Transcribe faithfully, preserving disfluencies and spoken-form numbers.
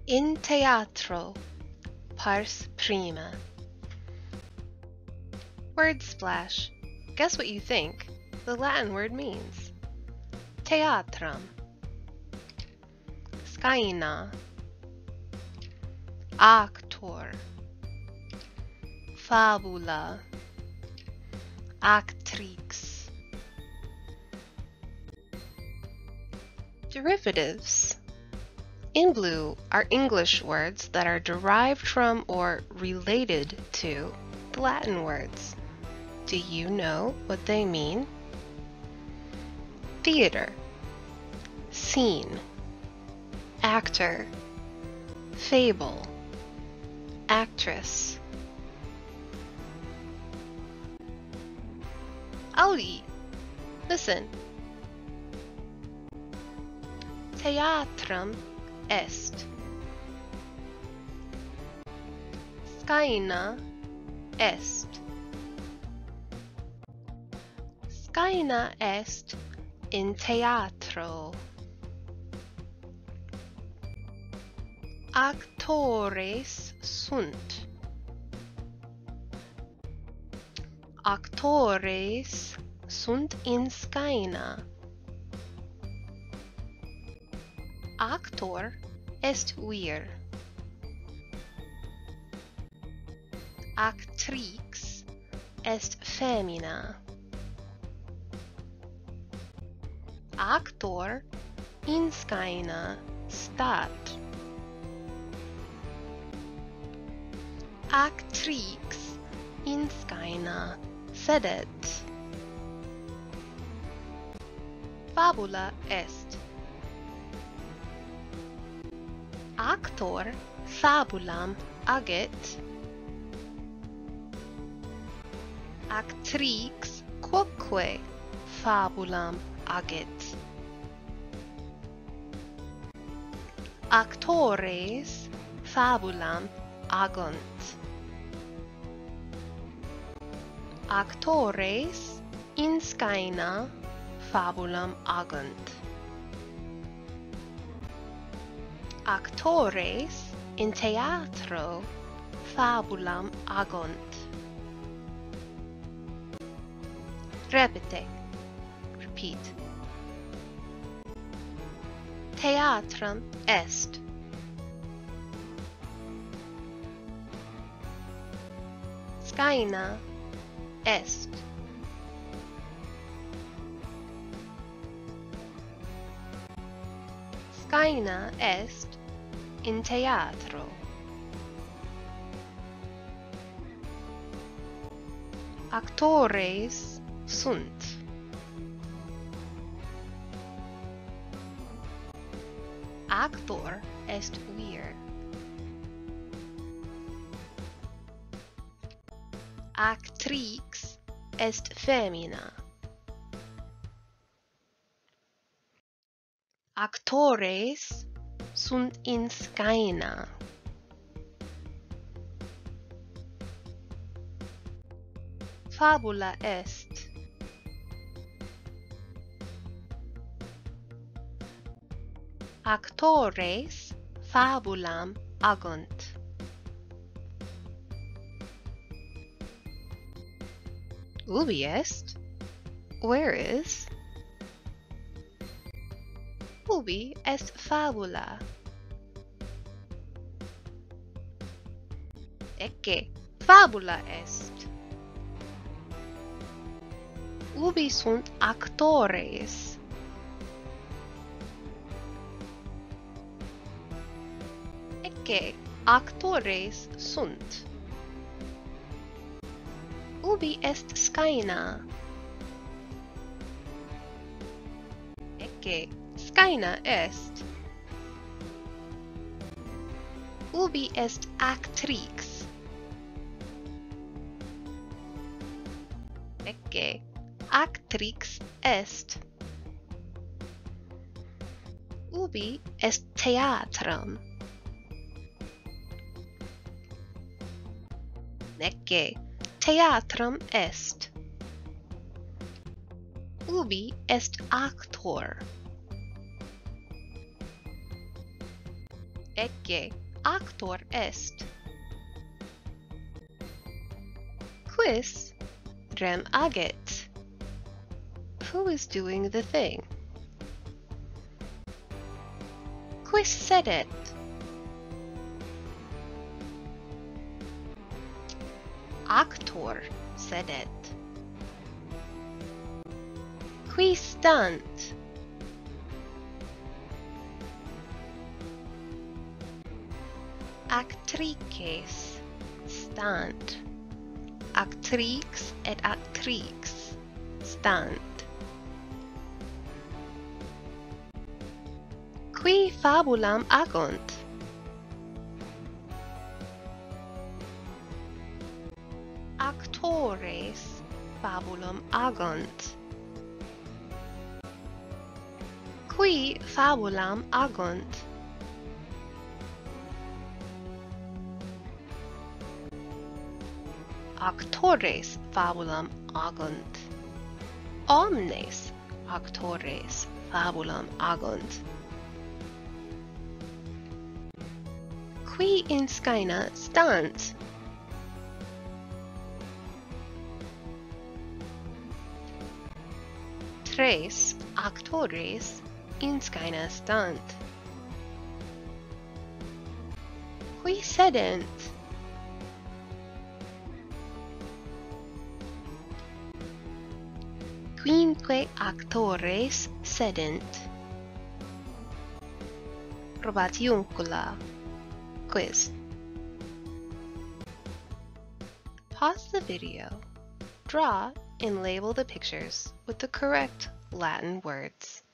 In theatro, pars prima. Word splash. Guess what you think the Latin word means? Theatrum, scaena, actor, fabula, actrix. Derivatives. In blue are English words that are derived from or related to the Latin words. Do you know what they mean? Theater, scene, actor, fable, actress. Audi, listen. Theatrum est. Scaena est. Scaena est in theatro. Actores sunt. Actores sunt in scaena. Actor est vir. Actrix est femina. Actor in scaena stat. Actrix in scaena sedet. Fabula est. Actor fabulam agit. Actrix quoque fabulam agit. Actores fabulam agunt. Actores in scaena fabulam agunt. Actores in theatro fabulam agunt. Repete. Repeat. Theatrum est. Scaena est. Scaena est in theatro. Actores sunt. Actor est vir. Actrix est femina. Actores sunt in scaena. Fabula est. Actores fabulam agunt. Ubi est? Where is? Ubi est fabula? Ecce fabula est. Ubi sunt actores? Ecce actores sunt. Ubi est scaena? Ecce scaena est. Ubi est actrix? Ecce actrix est. Ubi est theatrum? Ecce theatrum est. Ubi est actor? ecce actor est. Quis rem agit? Who is doing the thing? Quis sedet? Actor sedet. Qui stant? Actrices stant. Actrix et actrix stant. Qui fabulam agunt? Actores fabulam agunt. Qui fabulam agunt? Actores fabulam agunt. Omnes actores fabulam agunt. Qui in scaena stant? Tres actores in scaena stant. Qui sedent? Quinque actores sedent. Probatiuncula. Quiz. Pause the video, draw and label the pictures with the correct Latin words.